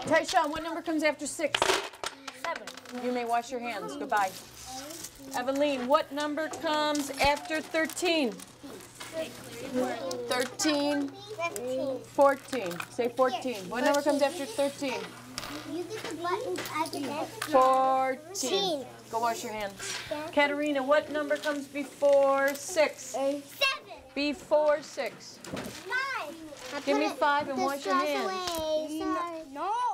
Tyshawn, what number comes after 6? 7. You may wash your hands. Goodbye. Evelyn, what number comes after 13? 13. 14. Say 14. What number comes after 13? You get the buttons, I get that. 14. Go wash your hands. Katerina, what number comes before 6? 7. Before 6. 5. Give me 5 and wash your hands. No.